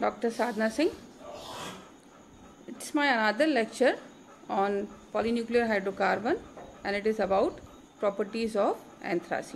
Dr. Sadhna Singh. It's my another lecture on polynuclear hydrocarbon, and it is about properties of anthracene.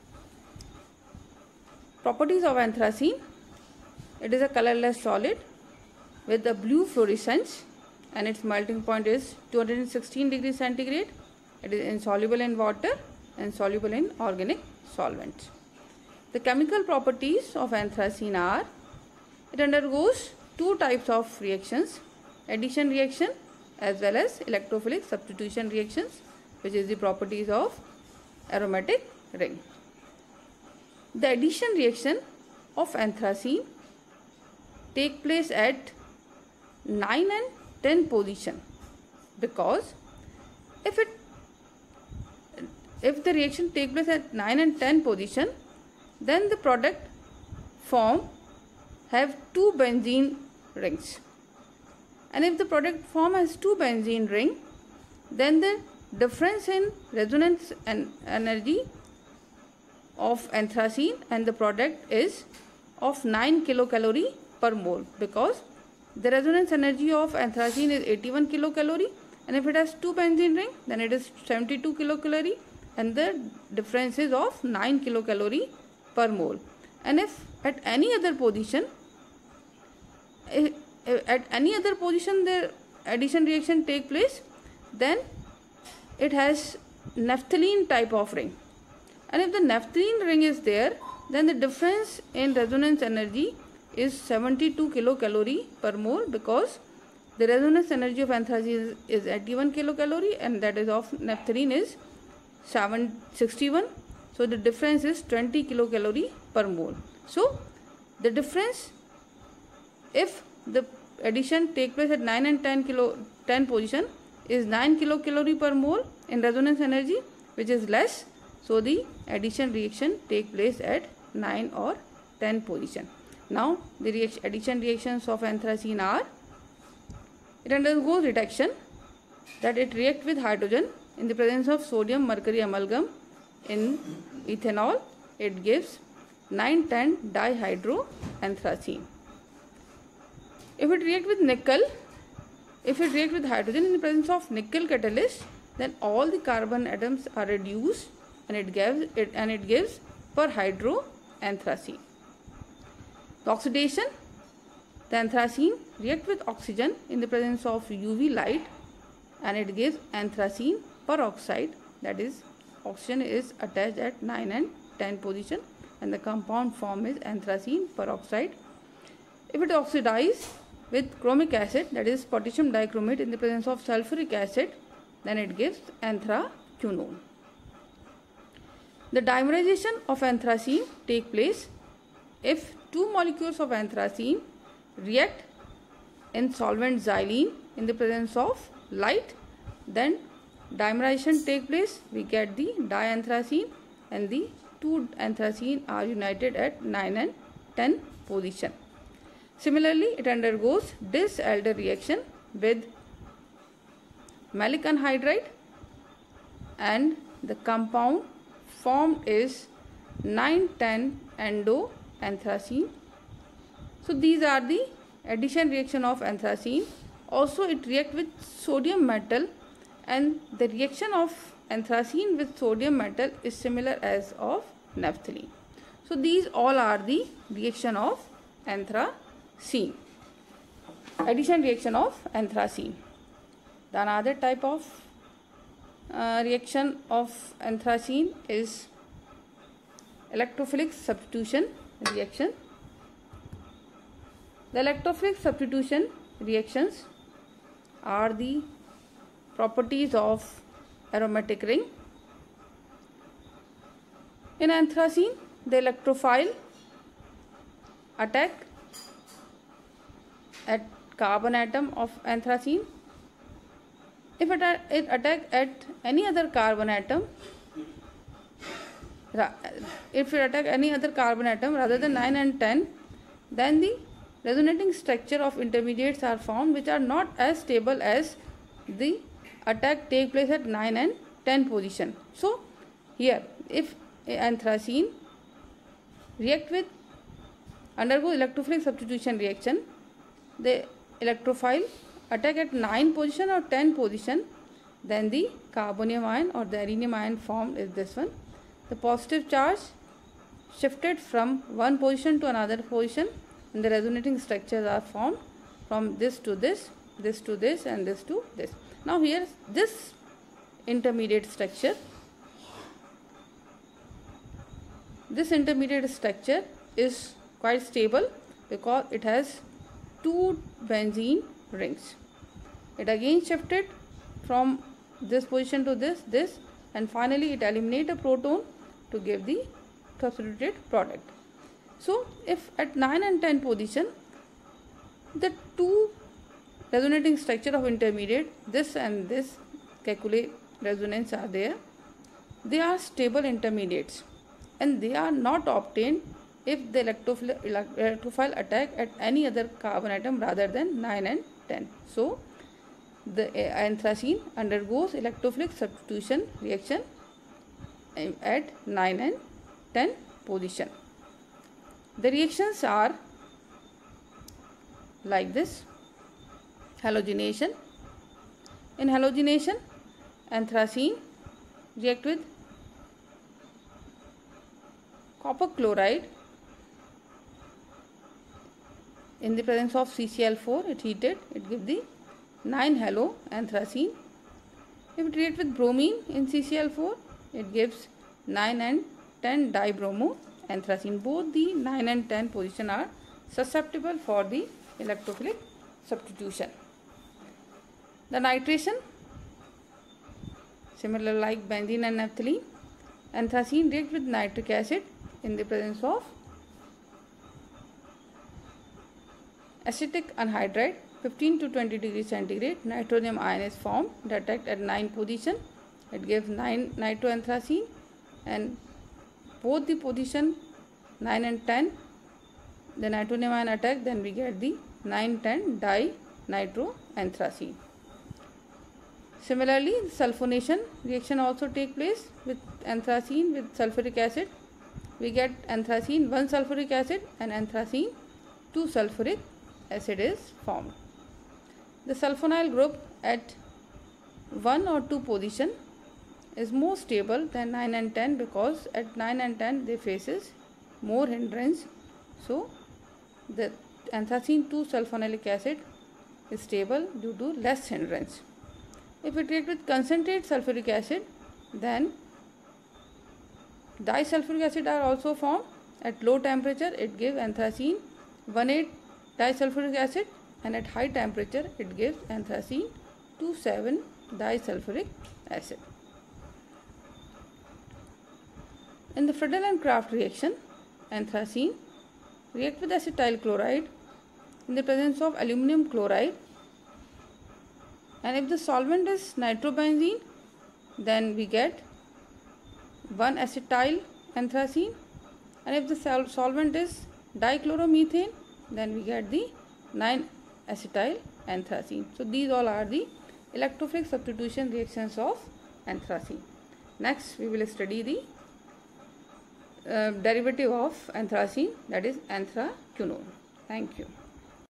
Properties of anthracene: it is a colorless solid with a blue fluorescence, and its melting point is 216 degrees centigrade. It is insoluble in water and soluble in organic solvents. The chemical properties of anthracene are: it undergoes two types of reactions, addition reaction as well as electrophilic substitution reactions, which is the properties of aromatic ring. The addition reaction of anthracene take place at 9 and 10 position, because if the reaction take place at 9 and 10 position, then the product form have two benzene rings, and if the product form has two benzene ring, then the difference in resonance and energy of anthracene and the product is of 9 kilocalorie per mole, because the resonance energy of anthracene is 81 kilocalorie, and if it has two benzene ring, then it is 72 kilocalorie, and the difference is of 9 kilocalorie per mole. And if at any other position the addition reaction take place, then it has naphthalene type of ring, and if the naphthalene ring is there, then the difference in resonance energy is 72 kilocalorie per mole, because the resonance energy of anthracene is 81 kilocalorie, and that is of naphthalene is 761. So the difference is 20 kilocalorie per mole. So the difference, if the addition take place at 9 and 10 position, is 9 kilocalorie per mole in resonance energy, which is less. So the addition reaction take place at 9 or 10 position. Now the addition reactions of anthracene are: it undergoes reduction, that it reacts with hydrogen in the presence of sodium mercury amalgam in ethanol. It gives 9,10 dihydroanthracene. If it reacts with nickel, if it reacts with hydrogen in the presence of nickel catalyst, then all the carbon atoms are reduced, and it gives perhydroanthracene. The oxidation: the anthracene reacts with oxygen in the presence of UV light, and it gives anthracene peroxide, that is, oxygen is attached at 9 and 10 position, and the compound form is anthracene peroxide. If it oxidizes with chromic acid, that is potassium dichromate, in the presence of sulfuric acid, then it gives anthraquinone. The dimerization of anthracene take place if two molecules of anthracene react in solvent xylene in the presence of light, then dimerization take place. We get the dianthracene, and the two anthracene are united at 9 and 10 position. Similarly, it undergoes Diels-Alder reaction with maleic anhydride, and the compound formed is 9,10 endo-anthracene. So these are the addition reaction of anthracene. Also, it reacts with sodium metal, and the reaction of anthracene with sodium metal is similar as of naphthalene. So these all are the reaction of anthracene, addition reaction of anthracene. The another type of reaction of anthracene is electrophilic substitution reaction. The electrophilic substitution reactions are the properties of aromatic ring. In anthracene, the electrophile attack at carbon atom of anthracene. If it attack at any other carbon atom, rather than 9 and 10, then the resonating structure of intermediates are formed, which are not as stable as the attack take place at 9 and 10 position. So here, if anthracene undergo electrophilic substitution reaction the electrophile attack at 9 position or 10 position, then the carbonium ion or the rhenium ion formed is this one. The positive charge shifted from one position to another position, and the resonating structures are formed from this to this, this to this, and this to this. Now here this intermediate structure, is quite stable because it has 2 benzene rings. It again shifted from this position to this, and finally it eliminates a proton to give the substituted product. So if at 9 and 10 position, the 2 resonating structure of intermediate, this and this Kekulé resonance are there, they are stable intermediates, and they are not obtained if the electrophile attack at any other carbon atom rather than 9 and 10. So the anthracene undergoes electrophilic substitution reaction at 9 and 10 position. The reactions are like this. Halogenation. In halogenation, anthracene react with copper chloride in the presence of CCl4. It heated, it gives the 9 halo anthracene. If it reacts with bromine in CCl4, it gives 9 and 10 dibromo anthracene. Both the 9 and 10 position are susceptible for the electrophilic substitution. The nitration, similar like benzene and naphthalene, anthracene reacts with nitric acid in the presence of acetic anhydride, 15 to 20 degrees centigrade. Nitronium ion is formed that attack at 9 position. It gives 9 nitroanthracene, and both the position 9 and 10, the nitronium ion attack, then we get the 9,10 dinitroanthracene. Similarly, sulfonation reaction also take place with anthracene with sulfuric acid. We get anthracene 1 sulfuric acid and anthracene 2 sulfuric acid is formed. The sulfonyl group at 1 or 2 position is more stable than 9 and 10 because at 9 and 10 they faces more hindrance. So the anthracene 2 sulfonylic acid is stable due to less hindrance. If it reacts with concentrate sulfuric acid, then disulfuric acid are also formed. At low temperature it gives anthracene 1,8 disulfuric acid, and at high temperature it gives anthracene 2,7 disulfuric acid. In the Friedel and Kraft reaction, anthracene react with acetyl chloride in the presence of aluminum chloride, and if the solvent is nitrobenzene, then we get 1 acetyl anthracene, and if the solvent is dichloromethane, then we get the 9 acetyl anthracene. So these all are the electrophilic substitution reactions of anthracene. Next we will study the derivative of anthracene, that is anthraquinone. Thank you.